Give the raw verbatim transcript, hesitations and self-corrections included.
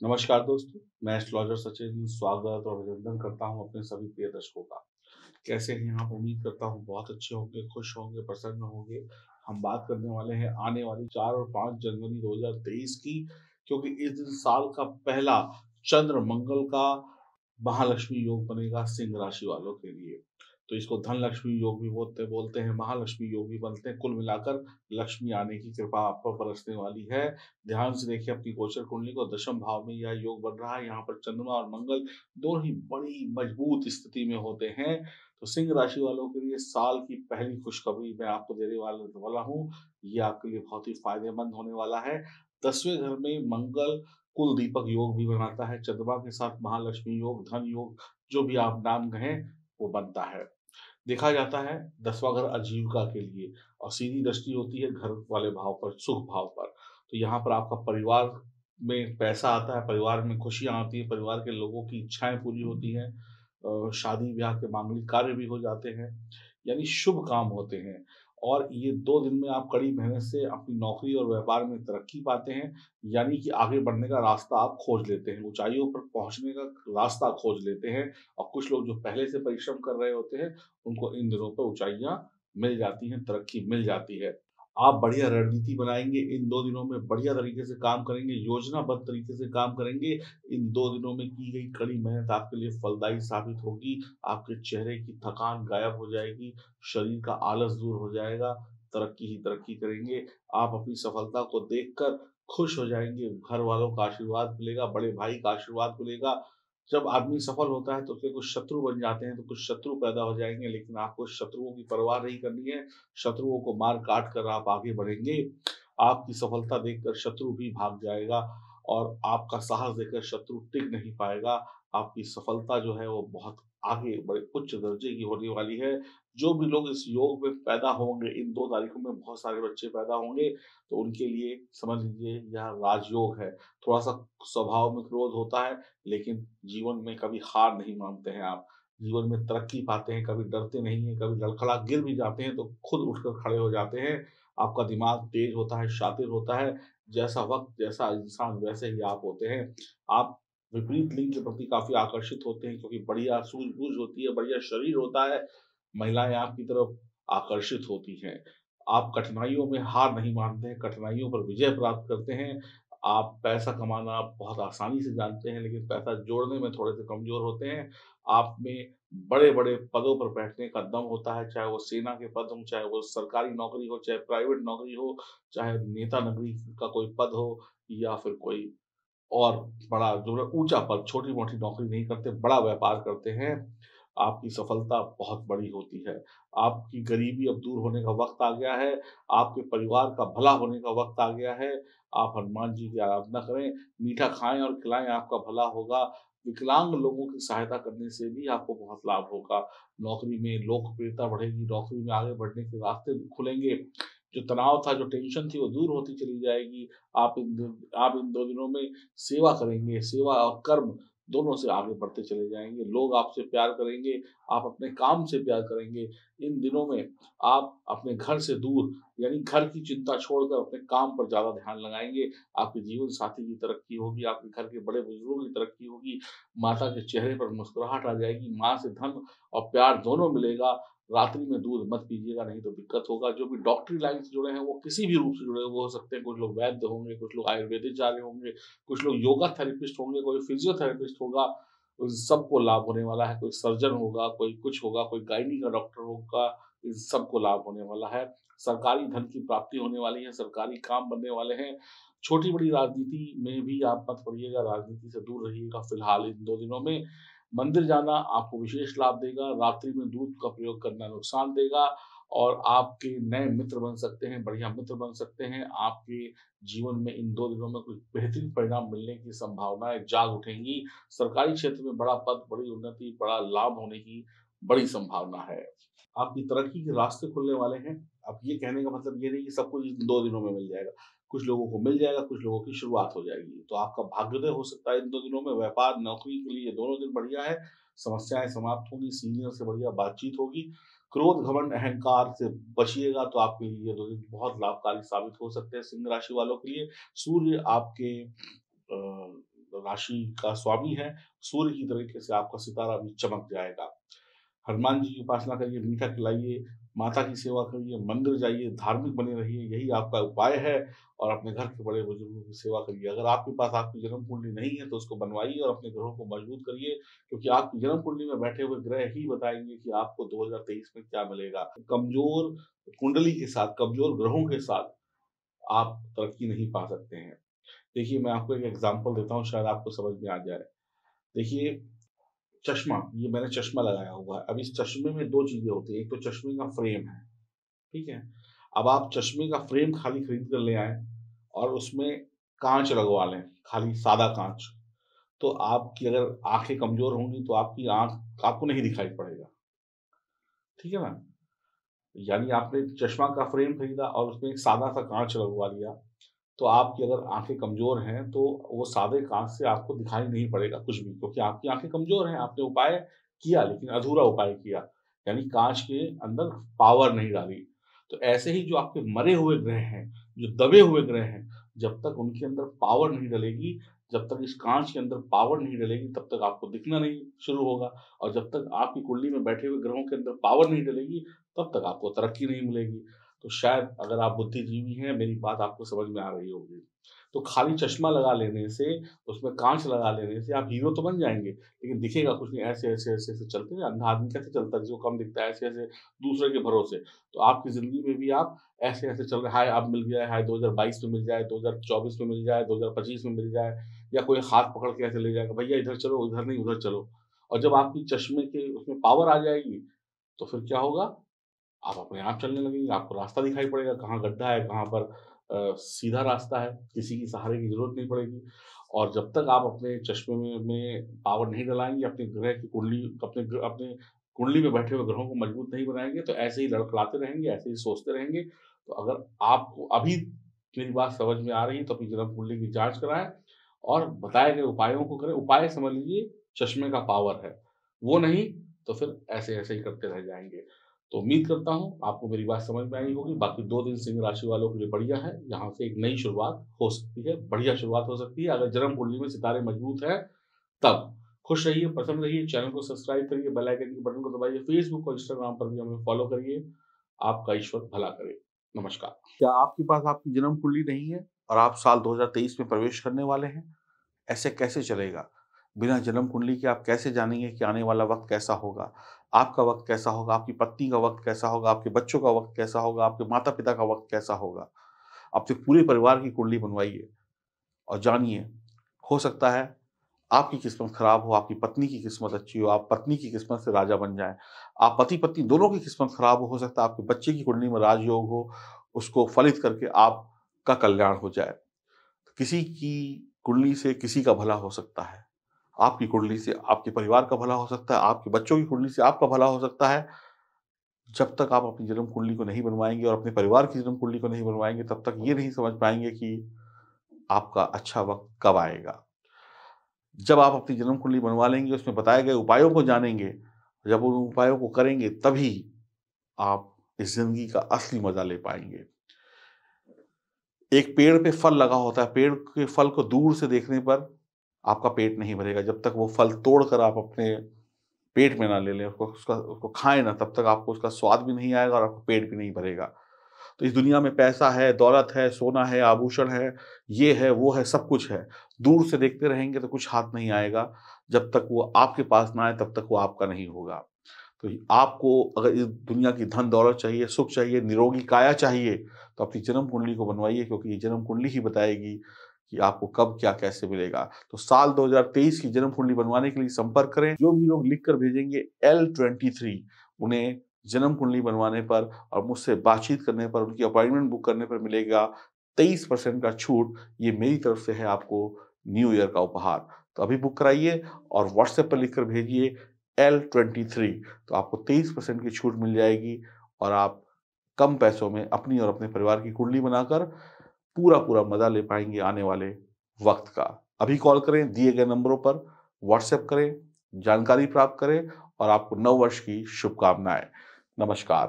नमस्कार दोस्तों, मैं एस्ट्रोलॉजर सचिन स्वागत और अभिनंदन करता हूँ अपने सभी प्रिय दर्शकों का। कैसे हैं आप? उम्मीद करता हूँ बहुत अच्छे होंगे, खुश होंगे, प्रसन्न होंगे। हम बात करने वाले हैं आने वाली चार और पाँच जनवरी दो हज़ार तेईस की, क्योंकि इस दिन साल का पहला चंद्र मंगल का महालक्ष्मी योग बनेगा सिंह राशि वालों के लिए। तो इसको धन लक्ष्मी योग भी बोलते बोलते हैं, महालक्ष्मी योग भी बोलते हैं। कुल मिलाकर लक्ष्मी आने की कृपा आप पर बरसने वाली है। ध्यान से देखिए अपनी गोचर कुंडली को। दशम भाव में यह योग बन रहा है। यहाँ पर चंद्रमा और मंगल दोनों ही बड़ी मजबूत स्थिति में होते हैं। तो सिंह राशि वालों के लिए साल की पहली खुशखबरी मैं आपको देने वाला वाला हूँ। ये आपके लिए बहुत ही फायदेमंद होने वाला है। दसवें घर में मंगल कुल दीपक योग भी बनाता है। चंद्रमा के साथ महालक्ष्मी योग, धन योग, जो भी आप नाम कहें वो बनता है। देखा जाता है दसवां घर आजीविका के लिए और सीधी दृष्टि होती है घर वाले भाव पर, सुख भाव पर। तो यहाँ पर आपका परिवार में पैसा आता है, परिवार में खुशियाँ आती हैं, परिवार के लोगों की इच्छाएँ पूरी होती हैं। अ, शादी-ब्याह के मांगलिक कार्य भी हो जाते हैं, यानी शुभ काम होते हैं। और ये दो दिन में आप कड़ी मेहनत से अपनी नौकरी और व्यापार में तरक्की पाते हैं, यानी कि आगे बढ़ने का रास्ता आप खोज लेते हैं, ऊँचाइयों पर पहुँचने का रास्ता खोज लेते हैं। और कुछ लोग जो पहले से परिश्रम कर रहे होते हैं, उनको इन दिनों पर ऊँचाइयाँ मिल जाती हैं, तरक्की मिल जाती है। आप बढ़िया रणनीति बनाएँगे, इन दो दिनों में बढ़िया तरीके से काम करेंगे, योजनाबद्ध तरीके से काम करेंगे। इन दो दिनों में की गई कड़ी मेहनत आपके लिए फलदायी साबित होगी। आपके चेहरे की थकान गायब हो जाएगी, शरीर का आलस दूर हो जाएगा, तरक्की ही तरक्की करेंगे। आप अपनी सफलता को देखकर खुश हो जाएँगे, घर वालों का आशीर्वाद मिलेगा, बड़े भाई का आशीर्वाद मिलेगा। जब आदमी सफल होता है तो उसके कुछ शत्रु बन जाते हैं, तो कुछ शत्रु पैदा हो जाएँगे, लेकिन आपको शत्रुओं की परवाह नहीं करनी है। शत्रुओं को मार काट कर आप आगे बढ़ेंगे। आपकी सफलता देखकर शत्रु भी भाग जाएगा और आपका साहस देखकर शत्रु टिक नहीं पाएगा। आपकी सफलता जो है वो बहुत आगे बड़े उच्च दर्जे की होने वाली है। जो भी लोग इस योग में पैदा होंगे, इन दो तारीखों में बहुत सारे बच्चे पैदा होंगे, तो उनके लिए समझ लीजिए यह राजयोग है। थोड़ा-सा स्वभाव में क्रोध होता है, लेकिन जीवन में कभी हार नहीं मानते हैं आप। जीवन में तरक्की पाते हैं, कभी डरते नहीं हैं, कभी लड़खड़ा गिर भी जाते हैं तो खुद उठकर खड़े हो जाते हैं। आपका दिमाग तेज होता है, शातिर होता है। जैसा वक़्त, जैसा इंसान वैसे ही आप होते हैं। आप विपरीत लिंग के प्रति काफ़ी आकर्षित होते हैं, क्योंकि बढ़िया सूझबूझ होती है, बढ़िया शरीर होता है। महिलाएँ आपकी तरफ आकर्षित होती हैं। आप कठिनाइयों में हार नहीं मानते हैं, कठिनाइयों पर विजय प्राप्त करते हैं। आप पैसा कमाना बहुत आसानी से जानते हैं, लेकिन पैसा जोड़ने में थोड़े-से कमज़ोर होते हैं। आप में बड़े-बड़े पदों पर बैठने का दम होता है, चाहे वो सेना के पद हों, चाहे वो सरकारी नौकरी हो, चाहे प्राइवेट नौकरी हो, चाहे नेता नगरी का कोई पद हो या फिर कोई और बड़ा जो है ऊँचा पद, छोटी-मोटी नौकरी नहीं करते, बड़ा व्यापार करते हैं। आपकी सफलता बहुत बड़ी होती है। आपकी गरीबी अब दूर होने का वक़्त आ गया है, आपके परिवार का भला होने का वक़्त आ गया है। आप हनुमान जी की आराधना करें, मीठा खाएँ और खिलाएँ, आपका भला होगा। विकलांग लोगों की सहायता करने से भी आपको बहुत लाभ होगा। नौकरी में लोकप्रियता बढ़ेगी, नौकरी में आगे बढ़ने के रास्ते भी खुलेंगे। जो तनाव था, जो टेंशन थी, वो दूर होती चली जाएगी। आप इन दिन आप इन दो दिनों में सेवा करेंगे, सेवा और कर्म दोनों से आगे बढ़ते चले जाएँगे। लोग आपसे प्यार करेंगे, आप अपने काम से प्यार करेंगे। इन दिनों में आप अपने घर से दूर, यानी घर की चिंता छोड़कर अपने काम पर ज़्यादा ध्यान लगाएँगे। आपके जीवन साथी की तरक्की होगी, आपके घर के बड़े-बुजुर्गों की तरक्की होगी, माता के चेहरे पर मुस्कुराहट आ जाएगी, माँ से धन और प्यार दोनों मिलेगा। रात्रि में दूध मत पीजिएगा, नहीं तो दिक्कत होगा। जो भी डॉक्टरी लाइन से जुड़े हैं, वो किसी भी रूप से जुड़े हुए हो सकते हैं। कुछ लोग वैद्य होंगे, कुछ लोग आयुर्वेदिक होंगे, कुछ लोग योगा थेरेपिस्ट होंगे, कोई फिजियोथेरेपिस्ट होगा, उन सबको लाभ होने वाला है। कोई सर्जन होगा, कोई कुछ होगा, कोई गायनी का डॉक्टर होगा, इन सबको लाभ होने वाला है। सरकारी धन की प्राप्ति होने वाली है, सरकारी काम बनने वाले हैं। छोटी-बड़ी राजनीति में भी आप मत पड़िएगा, राजनीति से दूर रहिएगा फिलहाल इन दो दिनों में। मंदिर जाना आपको विशेष लाभ देगा, रात्रि में दूध का प्रयोग करना नुकसान देगा और आपके नए मित्र बन सकते हैं, बढ़िया मित्र बन सकते हैं। आपके जीवन में इन दो दिनों में कुछ बेहतरीन परिणाम मिलने की संभावनाएँ जाग उठेंगी। सरकारी क्षेत्र में बड़ा पद, बड़ी उन्नति, बड़ा लाभ होने की बड़ी संभावना है। आपकी तरक्की के रास्ते खुलने वाले हैं। अब ये कहने का मतलब ये नहीं कि सब कुछ इन दो दिनों में मिल जाएगा। कुछ लोगों को मिल जाएगा, कुछ लोगों की शुरुआत हो जाएगी। तो आपका भाग्योदय हो सकता है इन दो दिनों में। व्यापार, नौकरी के लिए ये दोनों दिन बढ़िया है। समस्याएँ समाप्त होंगी, सीनियर से बढ़िया बातचीत होगी। क्रोध, घमंड, अहंकार से बचिएगा तो आपके लिए ये दो दिन बहुत लाभकारी साबित हो सकते हैं सिंह राशि वालों के लिए। सूर्य आपके अ, राशि का स्वामी है, सूर्य की तरीके से आपका सितारा भी चमक जाएगा। हनुमान जी की उपासना करिए, मीठा खिलाइए, माता की सेवा करिए, मंदिर जाइए, धार्मिक बने रहिए, यही आपका उपाय है। और अपने घर के बड़े बुजुर्गों की सेवा करिए। अगर आपके पास आपकी जन्म कुंडली नहीं है तो उसको बनवाइए और अपने ग्रहों को मजबूत करिए, क्योंकि आपकी जन्म कुंडली में बैठे हुए ग्रह ही बताएंगे कि आपको दो हज़ार तेईस में क्या मिलेगा। कमजोर कुंडली के साथ, कमजोर ग्रहों के साथ आप तरक्की नहीं पा सकते हैं। देखिए, मैं आपको एक एग्जांपल देता हूँ, शायद आपको समझ में आ जाए। देखिए, चश्मा, ये मैंने चश्मा लगाया हुआ है। अब इस चश्मे में दो चीज़ें होती हैं, एक तो चश्मे का फ्रेम है, ठीक है? अब आप चश्मे का फ्रेम खाली खरीद कर ले आएँ और उसमें काँच लगवा लें, खाली सादा काँच। तो आपकी अगर आँखें कमज़ोर होंगी तो आपकी आँख आपको नहीं दिखाई पड़ेगा, ठीक है ना? यानी आपने चश्मा का फ्रेम खरीदा और उसमें एक सादा-सा काँच लगवा लिया, तो आपकी अगर आँखें कमज़ोर हैं, तो वो सादे काँच से आपको दिखाई नहीं पड़ेगा कुछ भी, क्योंकि आपकी आँखें कमज़ोर हैं। आपने उपाय किया, लेकिन अधूरा उपाय किया, यानी काँच के अंदर पावर नहीं डाली। तो ऐसे ही जो आपके मरे हुए ग्रह हैं, जो दबे हुए ग्रह हैं, जब तक उनके अंदर पावर नहीं डलेगी, जब तक इस काँच के अंदर पावर नहीं डलेगी, तब तक आपको दिखना नहीं शुरू होगा। और जब तक आपकी कुंडली में बैठे हुए ग्रहों के अंदर पावर नहीं डलेगी, तब तक आपको तरक्की नहीं मिलेगी। तो शायद अगर आप बुद्धिजीवी हैं, मेरी बात आपको समझ में आ रही होगी। तो खाली चश्मा लगा लेने से, उसमें काँच लगा लेने से आप हीरो तो बन जाएँगे, लेकिन दिखेगा कुछ नहीं। ऐसे, ऐसे, ऐसे, ऐसे चलते हैं, अंधा आदमी कैसे चलता है, जिसको कम दिखता है, ऐसे-ऐसे दूसरे के भरोसे। तो आपकी ज़िंदगी में भी आप ऐसे-ऐसे चल रहे, हाय अब मिल गया है, हाय दो हज़ार बाईस में मिल जाए, दो हज़ार चौबीस में मिल जाए, दो हज़ार पच्चीस में मिल जाए, या कोई हाथ पकड़ के ऐसे ले जाएगा, भैया इधर चलो, उधर नहीं, उधर चलो। और जब आपकी चश्मे के उसमें पावर आ जाएगी, तो फिर क्या होगा? आप अपने आप चलने लगेंगे, आपको रास्ता दिखाई पड़ेगा, कहाँ गड्ढा है, कहाँ पर अ, सीधा रास्ता है, किसी की सहारे की ज़रूरत नहीं पड़ेगी। और जब तक आप अपने चश्मे में में पावर नहीं डलाएँगे, अपने ग्रह की कुंडली अपने ग्र अपने कुंडली में बैठे हुए ग्रहों को मजबूत नहीं बनाएँगे, तो ऐसे ही लड़खड़ाते रहेंगे, ऐसे ही सोचते रहेंगे। तो अगर आपको अभी मेरी बात समझ में आ रही है, तो अपनी जन्म कुंडली की जाँच कराएँ और बताए गए उपायों को करें। उपाय समझ लीजिए चश्मे का पावर है, वो नहीं तो फिर ऐसे-ऐसे ही करते रह जाएँगे। तो उम्मीद करता हूँ आपको मेरी बात समझ में आई होगी। बाकी दो दिन सिंह राशि वालों के लिए बढ़िया है, यहाँ से एक नई शुरुआत हो सकती है, बढ़िया शुरुआत हो सकती है। अगर जन्म कुंडली में सितारे मजबूत हैं, तब। खुश रहिए, प्रसन्न रहिए, चैनल को सब्सक्राइब करिए, बेल आइकन के बटन को दबाइए, फेसबुक और इंस्टाग्राम पर भी हमें फॉलो करिए। आपका ईश्वर भला करे। नमस्कार। क्या आपके पास आपकी जन्म कुंडली नहीं है और आप साल दो हज़ार तेईस में प्रवेश करने वाले हैं? ऐसे कैसे चलेगा? बिना जन्म कुंडली के आप कैसे जानेंगे कि आने वाला वक़्त कैसा होगा? आपका वक़्त कैसा होगा? आपकी पत्नी का वक़्त कैसा होगा? आपके बच्चों का वक़्त कैसा होगा? आपके माता-पिता का वक़्त कैसा होगा? अपने पूरे परिवार की कुंडली बनवाइए और जानिए, हो सकता है आपकी किस्मत खराब हो, आपकी पत्नी की किस्मत अच्छी हो, आप पत्नी की किस्मत से राजा बन जाएँ। आप पति-पत्नी दोनों की किस्मत खराब हो, हो सकता है आपके बच्चे की कुंडली में राजयोग हो, उसको फलित करके आपका कल्याण हो जाए। किसी की कुंडली से किसी का भला हो सकता है। आपकी कुंडली से आपके परिवार का भला हो सकता है, आपके बच्चों की कुंडली से आपका भला हो सकता है। जब तक आप अपनी जन्म कुंडली को नहीं बनवाएँगे और अपने परिवार की जन्म कुंडली को नहीं बनवाएँगे, तब तक ये नहीं समझ पाएँगे कि आपका अच्छा वक़्त कब आएगा। जब आप अपनी जन्म कुंडली बनवा लेंगे, उसमें बताए गए उपायों को जानेंगे, जब उन उपायों को करेंगे, तभी आप इस ज़िंदगी का असली मज़ा ले पाएँगे। एक पेड़ पे फल लगा होता है, पेड़ के फल को दूर से देखने पर आपका पेट नहीं भरेगा। जब तक वो फल तोड़कर आप अपने पेट में ना ले लें, उसको उसका उसको खाएँ ना, तब तक आपको उसका स्वाद भी नहीं आएगा और आपका पेट भी नहीं भरेगा। तो इस दुनिया में पैसा है, दौलत है, सोना है, आभूषण है, ये है, वो है, सब कुछ है। दूर से देखते रहेंगे तो कुछ हाथ नहीं आएगा। जब तक वो आपके पास ना आए, तब तक वो आपका नहीं होगा। तो आपको अगर इस दुनिया की धन-दौलत चाहिए, सुख चाहिए, निरोगी काया चाहिए, तो अपनी जन्म कुंडली को बनवाइए, क्योंकि ये जन्म कुंडली ही बताएगी कि आपको कब क्या कैसे मिलेगा। तो साल दो हज़ार तेईस की जन्म कुंडली बनवाने के लिए संपर्क करें। जो भी लोग लिख कर भेजेंगे एल तेईस, उन्हें जन्म कुंडली बनवाने पर और मुझसे बातचीत करने पर, उनकी अपॉइंटमेंट बुक करने पर मिलेगा तेईस परसेंट का छूट। ये मेरी तरफ से है आपको न्यू ईयर का उपहार। तो अभी बुक कराइए और व्हाट्सएप पर लिखकर भेजिए एल तेईस, तो आपको तेईस परसेंट की छूट मिल जाएगी और आप कम पैसों में अपनी और अपने परिवार की कुंडली बनाकर पूरा-पूरा मज़ा ले पाएँगे आने वाले वक़्त का। अभी कॉल करें, दिए गए नंबरों पर व्हाट्सएप करें, जानकारी प्राप्त करें और आपको नव वर्ष की शुभकामनाएँ। नमस्कार।